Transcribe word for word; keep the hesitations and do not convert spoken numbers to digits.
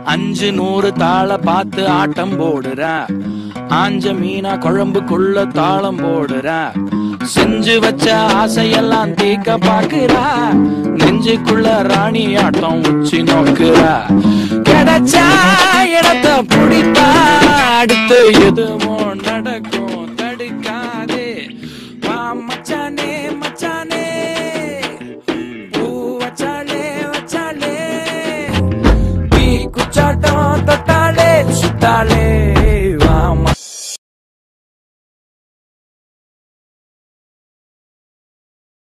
அஞ்சு நூறு தாள பார்த்து ஆட்டம் போடுற, ஆஞ்ச மீனா குழம்புக்குள்ள தாளம் போடுற, செஞ்சு வச்ச ஆசையெல்லாம் தீக்க பாக்குறா, நெஞ்சுக்குள்ள ராணி ஆட்டம் உச்சி நோக்குற. கிடைச்சா இடத்த பிடிப்பா, அடுத்து எதுவும் நடக்கும் தடுக்காதே. வா மச்சானே மச்சானே, பூ வச்சாலே வச்சாலே, தீ குச்சாட்ட